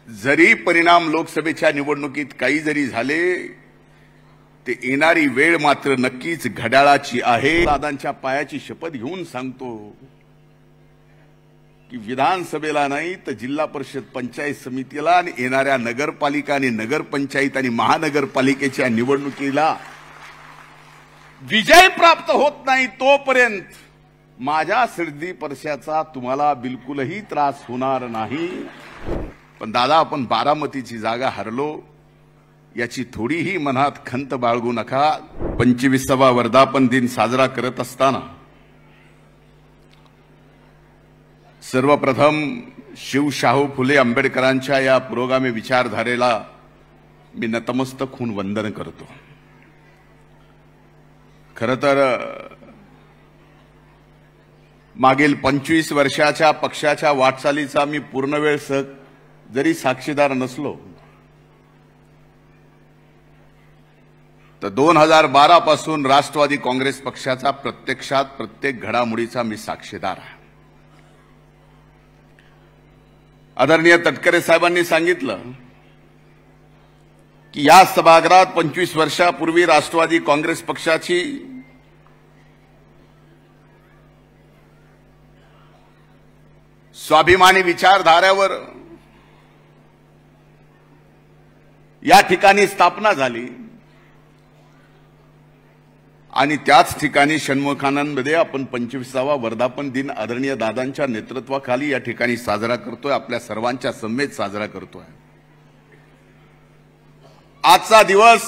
जरी परिणाम लोकसभेच्या निवडणुकीत काही जरी झाले ते येणारी वेळ मात्र नक्कीच घड्याळाची आहे। दादांच्या पायाची शपथ घेऊन सांगतो की विधानसभेला नाही तर जिल्हा परिषद पंचायत समितीला आणि येणाऱ्या नगरपालिका आणि नगरपंचायत आणि महानगरपालिकेच्या निवडणुकीला विजय प्राप्त होत नाही तोपर्यंत माझ्या सिद्धी परशाचा तुम्हाला बिलकुलही त्रास होणार नाही। पण दादा आपण बारामतीची जागा हरलो याची थोडीही मनात खंत बाळगू नका। 25वा वर्धापन दिन साजरा करत असताना सर्वप्रथम शिवशाहू फुले आंबेडकरांच्या या पुरोगामी विचारधारेला मी नतमस्तक होऊन वंदन करतो। खरं तर मागील 25 वर्षाच्या पक्षाच्या वाटचालीचा मी पूर्ण वेळ जरी साक्षीदार नसलो तर 2012 पासून राष्ट्रवादी काँग्रेस पक्षाचा प्रत्यक्षात प्रत्येक घडामोडीचा मी साक्षीदार आहे। आदरणीय तटकरे साहेबांनी सांगितलं की या सभागृहात 25 वर्षापूर्वी राष्ट्रवादी काँग्रेस पक्षाची स्वाभिमानी विचारधारेवर या ठिकाणी स्थापना झाली आणि त्याच ठिकाणी षण्मुखानंदमध्ये आपण 25वा वर्धापन दिन आदरणीय दादांच्या नेतृत्वाखाली या ठिकाणी साजरा करतोय, आपल्या सर्वांच्या समवेत साजरा करतोय। आजचा दिवस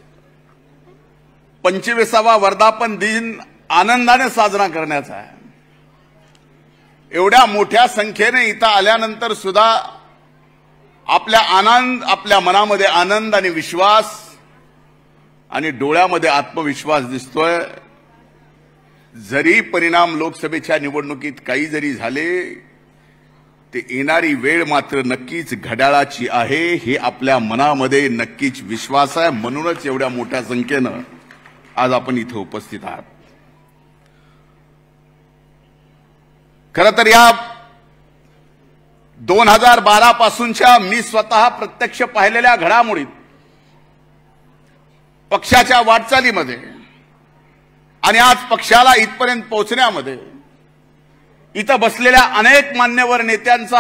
25वा वर्धापन दिन आनंदाने साजरा करण्याचा आहे। एवढ्या मोठ्या संख्येने इथं आल्यानंतर सुद्धा आपल्या मनामध्ये आनंद आणि विश्वास आणि डोळ्यामध्ये आत्मविश्वास दिसतोय। जरी परिणाम लोकसभेच्या निवडणुकीत काही जरी झाले ते येणारी वेळ मात्र नक्कीच घड्याळाची आहे हे आपल्या मनामध्ये नक्कीच विश्वास आहे। म्हणूनच एवढ्या मोठ्या संख्येनं आज आपण इथे उपस्थित आहात। खरं तर या 2012 पासूनच्या मी स्वतः प्रत्यक्ष पाहिलेल्या घडामोडीत पक्षाच्या वाटचालीमध्ये आणि आज पक्षाला इथपर्यंत पोहोचण्यामध्ये इथं बसलेल्या अनेक मान्यवर नेत्यांचा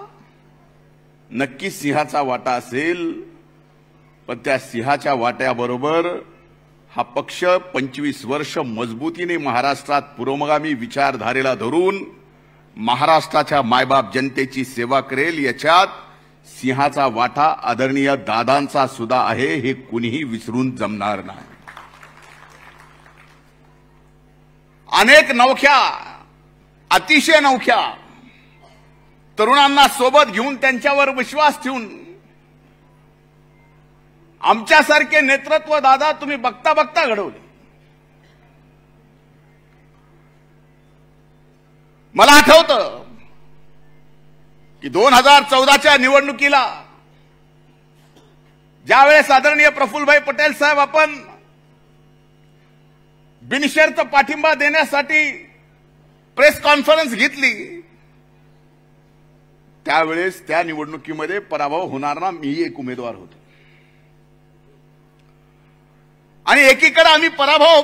नक्की सिंहाचा वाटा असेल। पण त्या सिंहाच्या वाट्याबरोबर हा पक्ष 25 वर्ष मजबूतीने महाराष्ट्रात पुरोगामी विचारधारेला धरून महाराष्ट्राच्या मायबाप जनतेची सेवा करेल याच्यात सिंहाचा वाटा आदरणीय दादांचा सुद्धा आहे हे कुणीही विसरून जमणार नाही। अनेक नवख्या अतिशय नवख्या तरुणांना सोबत घेऊन त्यांच्यावर विश्वास ठेवून आमच्यासारखे नेतृत्व दादा तुम्ही बघता बघता घडवले। मला आठवतं की 2014च्या निवडणुकीला ज्यावेळेस आदरणीय प्रफुल्लभाई पटेल साहेब आपण बिनशर्त पाठिंबा देण्यासाठी प्रेस कॉन्फरन्स घेतली त्यावेळेस त्या निवडणुकीमध्ये पराभव होणार ना मी एक उमेदवार होतो आणि एकीकडे आम्ही पराभव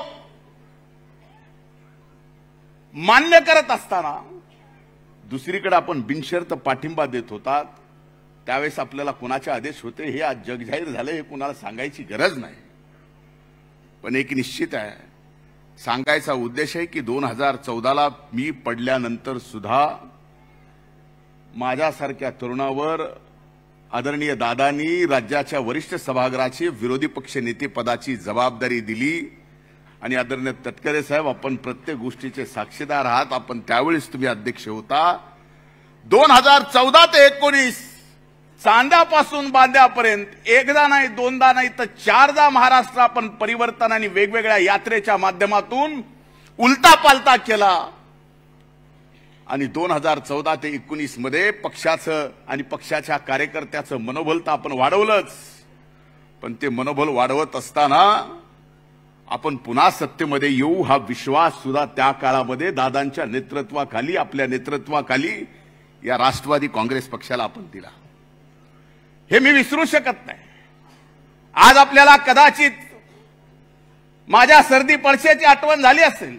मान्य करत असताना दुसरीकडे आपण बिनशर्त पाठिंबा देत होतात। त्यावेळेस आपल्याला कुणाचे आदेश होते हे आज जगजाहीर झाले हे कुणाला सांगायची गरज नाही। पण एक निश्चित आहे सांगायचा उद्देश आहे की 2014ला मी पडल्यानंतर सुद्धा माझ्यासारख्या तरुणावर आदरणीय दादांनी राज्याच्या वरिष्ठ सभागृहाचे विरोधी पक्ष नेते पदाची जबाबदारी दिली आणि आदरणीय तटकरे साहेब आपण प्रत्येक गोष्टीचे साक्षीदार आहात। आपण त्यावेळेस तुम्ही अध्यक्ष होता। 2014 ते 19 चांद्यापासून बांद्यापर्यंत एकदा नाही दोनदा नाही तर 4दा महाराष्ट्र आपण परिवर्तन आणि वेगवेगळ्या यात्रेच्या माध्यमातून उलटा पालटा केला आणि 2014 ते 19 मध्ये पक्षाचं आणि पक्षाच्या कार्यकर्त्याचं मनोबल तर आपण वाढवलंच। पण ते मनोबल वाढवत असताना आपण पुन्हा सत्तेमध्ये येऊ हा विश्वास सुद्धा त्या काळामध्ये दादांच्या नेतृत्वाखाली आपल्या नेतृत्वाखाली या राष्ट्रवादी काँग्रेस पक्षाला आपण दिला। हे मी विसरू शकत नाही। आज आपल्याला कदाचित माझ्या सर्दी पडशाची आठवण झाली असेल,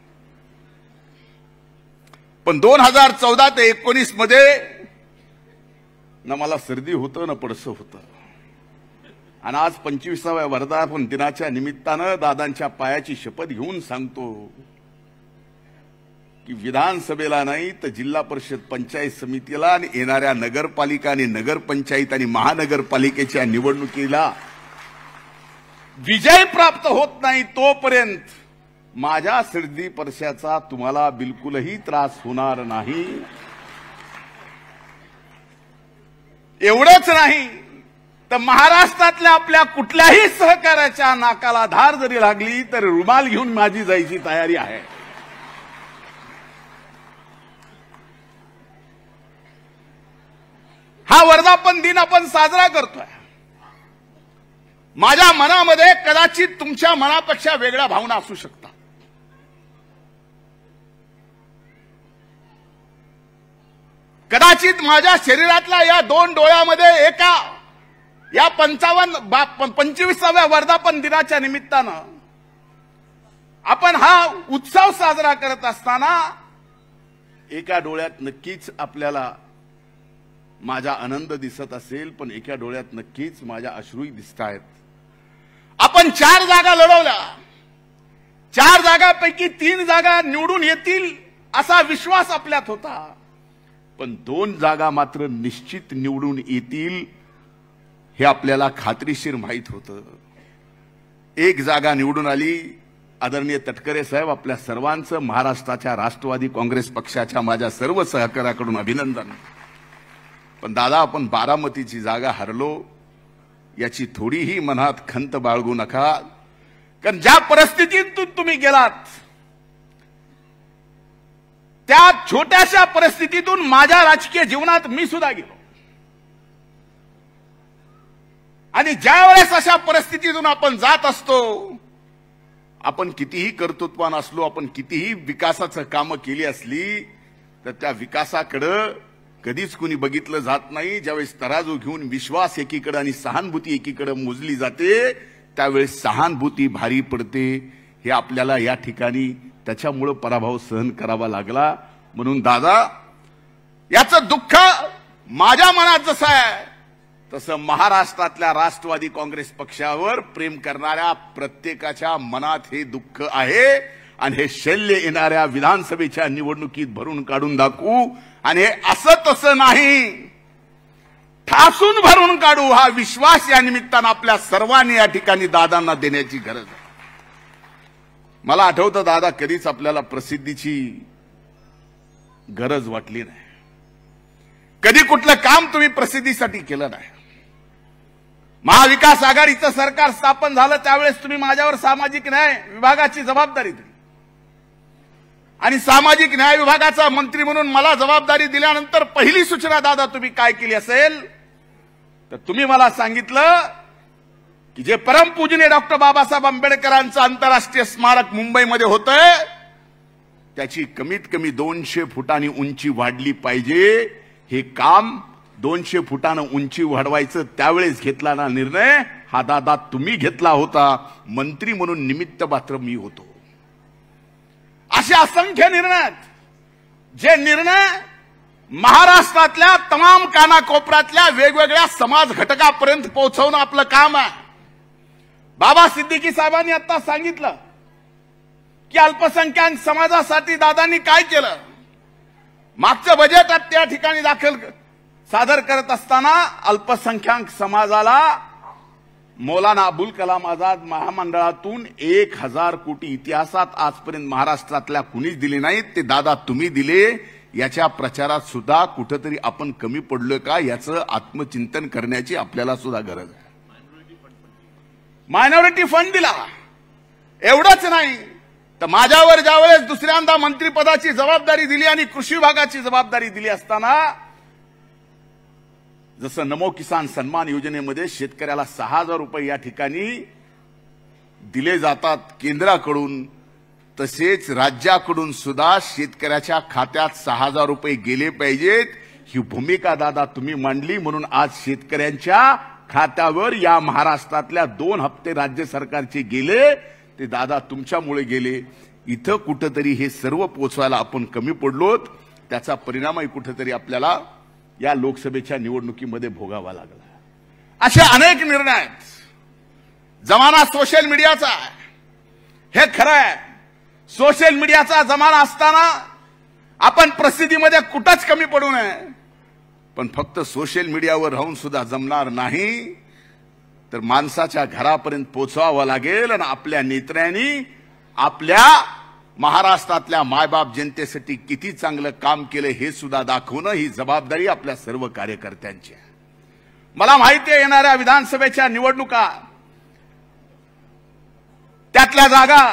पण 2014 ते 19 मध्ये न मला सर्दी होतं न पडसं होतं, आणि आज 25व्या वर्धापन दिनाच्या निमित्तानं दादांच्या पायाची शपथ घेऊन सांगतो की विधानसभेला नाही तर जिल्हा परिषद पंचायत समितीला आणि येणाऱ्या नगरपालिका आणि नगरपंचायत आणि महानगरपालिकेच्या निवडणुकीला विजय प्राप्त होत नाही तोपर्यंत माझ्या सर्दी पडशाचा तुम्हाला बिलकुलही त्रास होणार नाही। एवढंच नाही तर महाराष्ट्रातल्या आपल्या कुठल्याही सहकार्याच्या नाकाला धार जरी लागली तर रुमाल घेऊन माझी जायची तयारी आहे। हा वर्धापन दिन आपण साजरा करतोय। माझ्या मनामध्ये कदाचित तुमच्या मनापेक्षा वेगळ्या भावना असू शकतात। कदाचित माझ्या शरीरातल्या या 2 डोळ्यामध्ये एका या 25व्या वर्धापन दिनाच्या निमित्तानं आपण हा उत्सव साजरा करत असताना एका डोळ्यात नक्कीच आपल्याला माझा आनंद दिसत असेल, पण एका डोळ्यात नक्कीच माझ्या अश्रूही दिसतायत। आपण 4 जागा लढवल्या, 4 जागांपैकी 3 जागा निवडून येतील असा विश्वास आपल्यात होता, पण 2 जागा मात्र निश्चित निवडून येतील हे आपल्याला खात्रीशीर माहित होतं। 1 जागा निवडून आली। आदरणीय तटकरे साहेब, आपल्या सर्वांचं महाराष्ट्राच्या राष्ट्रवादी काँग्रेस पक्षाच्या माझ्या सर्व सहकार्याकडून अभिनंदन। पण दादा, आपण बारामतीची जागा हरलो याची थोडीही मनात खंत बाळगू नका, कारण ज्या परिस्थितीतून तुम्ही गेलात त्या छोट्याशा परिस्थितीतून माझ्या राजकीय जीवनात मी सुद्धा गेलो, आणि ज्या वेळेस अशा परिस्थितीतून आपण जात असतो, आपण कितीही कर्तृत्वान असलो, आपण कितीही विकासाचं कामं केली असली तर त्या विकासाकडे कधीच कुणी बघितलं जात नाही। ज्यावेळेस तराजू घेऊन विश्वास एकीकडे आणि सहानुभूती एकीकडे मोजली जाते त्यावेळेस सहानुभूती भारी पडते। हे आपल्याला या ठिकाणी त्याच्यामुळे पराभव सहन करावा लागला। म्हणून दादा, याचं दुःख माझ्या मनात जसं आहे तसं महाराष्ट्रातल्या राष्ट्रवादी काँग्रेस पक्षावर प्रेम करणाऱ्या प्रत्येकाच्या मनात हे दुःख आहे, आणि हे शल्य येणाऱ्या विधानसभेच्या निवडणुकीत भरून काढून दाखवू, आणि हे असं तसं नाही, ठासून भरून काढू हा विश्वास या निमित्तानं आपल्या सर्वांनी या ठिकाणी दादांना देण्याची गरज आहे। मला आठवतं दादा, कधीच आपल्याला प्रसिद्धीची गरज वाटली नाही, कधी कुठलं काम तुम्ही प्रसिद्धीसाठी केलं नाही। महाविकास आघाडीचं सरकार स्थापन झालं त्यावेळेस तुम्ही माझ्यावर सामाजिक न्याय विभागाची जबाबदारी दिली, आणि सामाजिक न्याय विभागाचा मंत्री म्हणून मला जबाबदारी दिल्यानंतर पहिली सूचना दादा तुम्ही काय केली असेल तर तुम्ही मला सांगितलं की जे परमपूजनीय डॉक्टर बाबासाहेब आंबेडकरांचं आंतरराष्ट्रीय स्मारक मुंबईमध्ये होतंय त्याची कमीत कमी 200 फुटांनी उंची वाढली पाहिजे। हे काम 200 फुटानं उंची वाढवायचं त्यावेळेस घेतला ना निर्णय, हा दादा तुम्ही घेतला होता, मंत्री म्हणून निमित्त मात्र मी होतो। असे असंख्य निर्णय, जे निर्णय महाराष्ट्रातल्या तमाम कानाकोपऱ्यातल्या वेगवेगळ्या समाज घटकापर्यंत पोहोचवणं आपलं काम आहे। बाबा सिद्दीकी साहेबांनी आता सांगितलं की अल्पसंख्याक समाजासाठी दादांनी काय केलं। मागचं बजेट त्या ठिकाणी सादर करत असताना अल्पसंख्याक समाजाला मौलाना अबुल कलाम आझाद महामंडळातून 1000 कोटी इतिहासात आजपर्यंत महाराष्ट्रातल्या कुणीच दिले नाहीत, ते दादा तुम्ही दिले। याच्या प्रचारात सुद्धा कुठेतरी आपण कमी पडलोय का याचं आत्मचिंतन करण्याची आपल्याला सुद्धा गरज आहे। मायनॉरिटी फंड दिला, एवढंच नाही तर माझ्यावर ज्यावेळेस दुसऱ्यांदा मंत्रिपदाची जबाबदारी दिली आणि कृषी विभागाची जबाबदारी दिली असताना जसं नमो किसान सन्मान योजनेमध्ये शेतकऱ्याला 6000 रुपये या ठिकाणी दिले जातात केंद्राकडून, तसेच राज्याकडून सुद्धा शेतकऱ्याच्या खात्यात 6000 रुपये गेले पाहिजेत ही भूमिका दादा तुम्ही मांडली, म्हणून आज शेतकऱ्यांच्या खात्यावर या महाराष्ट्रातल्या 2 हप्ते राज्य सरकारचे गेले ते दादा तुमच्यामुळे गेले. इथं कुठेतरी हे सर्व पोचवायला आपण कमी पडलोत. त्याचा परिणामही कुठेतरी आपल्याला या लोकसभेच्या निवडणुकीमध्ये भोगावा लागला. असे अनेक निर्णय आहेत. जमाना सोशल मीडियाचा आहे, हे खरं आहे. सोशल मीडियाचा जमाना असताना आपण प्रसिद्धीमध्ये कुठंच कमी पडू नये, पण फक्त सोशल मीडियावर राहून सुद्धा जमणार नाही. तर माणसाच्या घरापर्यंत पोहोचवावं लागेल आणि आपल्या नेत्यांनी आपल्या महाराष्ट्रातल्या मायबाप जनतेसाठी किती चांगलं काम केलं हे सुद्धा दाखवणं ही जबाबदारी आपल्या सर्व कार्यकर्त्यांची आहे. मला माहिती आहे येणाऱ्या विधानसभेच्या निवडणुका, त्यातल्या जागा,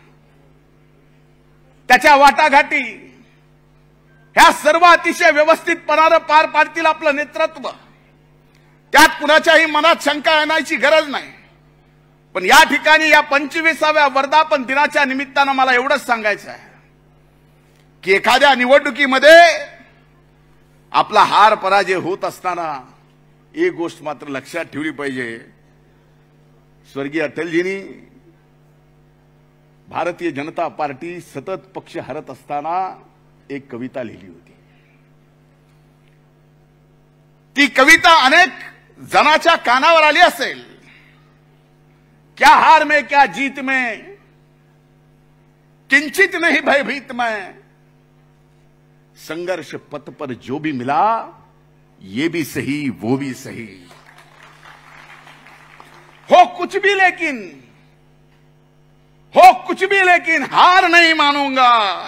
त्याच्या वाटाघाटी ह्या सर्व अतिशय व्यवस्थितपणाने पार पाडतील आपलं नेतृत्व. त्यात कुणाच्याही मनात शंका येण्याची गरज नाही. पण या ठिकाणी या 25व्या वर्धापन दिनाच्या निमित्तानं मला एवढंच सांगायचं आहे की एखाद्या निवडणुकीमध्ये आपला हार पराजय होत असताना एक गोष्ट मात्र लक्षात ठेवली पाहिजे. स्वर्गीय अटलजींनी भारतीय जनता पार्टी सतत पक्ष हरत असताना एक कविता लिहिली होती. ती कविता अनेक जनाच्या कानावर आली असेल. क्या हार में क्या जीत में, किंचित नहीं भयभीत मैं, संघर्ष पथ पर जो भी मिला ये भी सही वो भी सही, हो कुछ भी लेकिन हार नहीं मानूंगा,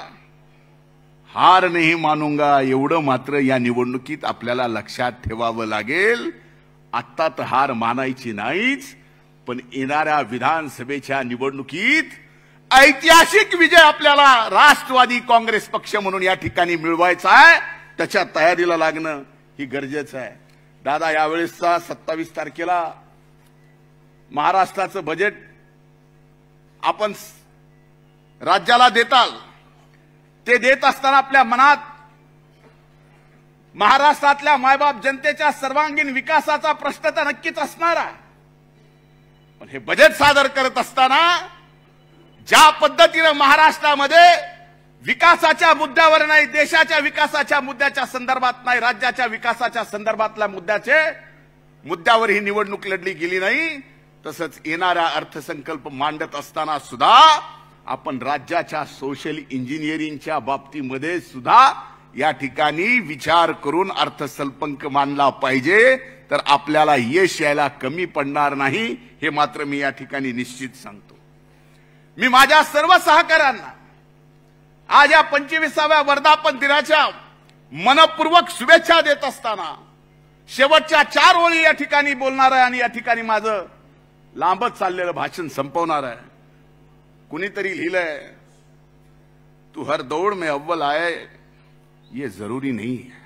हार नहीं मानूंगा. एवढं मात्र या निवडणुकीत आपल्याला लक्षात ठेवावं लागेल. आत्ता तर हार मानायची नाहीच, पण येणाऱ्या विधानसभेच्या निवडणुकीत ऐतिहासिक विजय आपल्याला राष्ट्रवादी काँग्रेस पक्ष म्हणून या ठिकाणी मिळवायचा आहे. त्याच्या तयारीला लागणं ही गरजेचं आहे. दादा, यावेळेसचा 27 तारखेला महाराष्ट्राचं बजेट आपण राज्याला देताल. ते देत असताना आपल्या मनात महाराष्ट्रातल्या मायबाप जनतेच्या सर्वांगीण विकासाचा प्रश्न तर नक्कीच असणार आहे. पण हे बजेट सादर करत असताना ज्या पद्धतीने महाराष्ट्रामध्ये विकासाच्या मुद्द्यावर नाही, देशाच्या विकासाच्या मुद्द्याच्या संदर्भात नाही, राज्याच्या विकासाच्या संदर्भातल्या मुद्द्यावर ही निवडणूक लढली गेली नाही. तसंच येणारा अर्थसंकल्प मांडत असताना सुद्धा आपण राज्याच्या सोशल इंजिनिअरिंगच्या बाबतीमध्ये सुद्धा या ठिकाणी विचार करून अर्थसंकल्प मांडला पाहिजे. तर आपल्याला यश यायला कमी पडणार नाही, हे मात्र मी या ठिकाणी निश्चित सांगतो. मी माझ्या सर्व सहकाऱ्यांना आज या 25व्या वर्धापन दिनाच्या मनपूर्वक शुभेच्छा देत असताना शेवटच्या 4 ओळी या ठिकाणी बोलणार आहे आणि या ठिकाणी माझं लांबच चाललेलं भाषण संपवणार आहे. कुणीतरी लिहिलंय, तू हर दौड़ में अव्वल आए ये जरूरी नहीं है,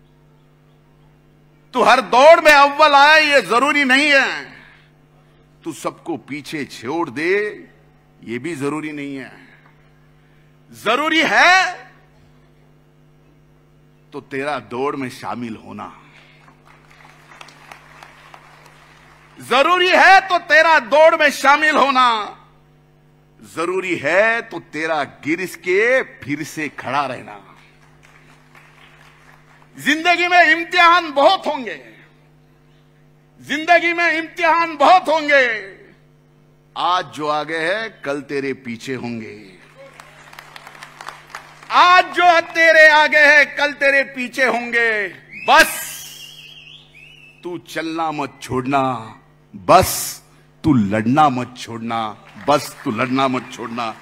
तू हर दौड़ में अव्वल आए ये जरूरी नहीं है, तू सबको पीछे छोड़ दे ये भी जरूरी नहीं है. जरूरी है तो तेरा दौड़ में शामिल होना, जरूरी है तो तेरा दौड़ में शामिल होना, जरूरी है तो तेरा गिरस के फिर से खड़ा रहना. जिंदगी में इम्तिहान बहुत होंगे, जिंदगी में इम्तिहान बहुत होंगे, आज जो आगे है कल तेरे पीछे होंगे, आज जो तेरे आगे है कल तेरे पीछे होंगे. बस तू चलना मत छोड़ना, बस तू लढना मत छोड़ना, बस तू लढना मत छोड़ना.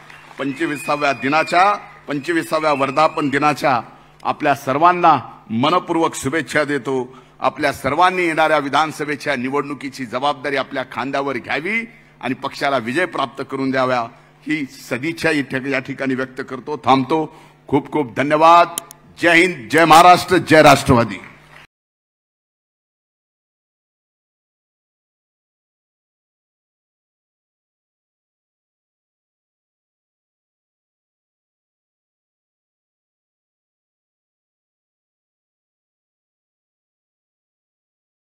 25व्या वर्धापन दिनाच्या आपल्या सर्वांना मनपूर्वक शुभेच्छा देतो. आपल्या सर्वांनी येणाऱ्या विधानसभेच्या निवडणुकीची जबाबदारी आपल्या खांद्यावर घ्यावी आणि पक्षाला विजय प्राप्त करून द्यावा ही सदिच्छा या ठिकाणी व्यक्त करतो. थांबतो. खूप खूप धन्यवाद. जय हिंद, जय महाराष्ट्र, जय राष्ट्रवादी.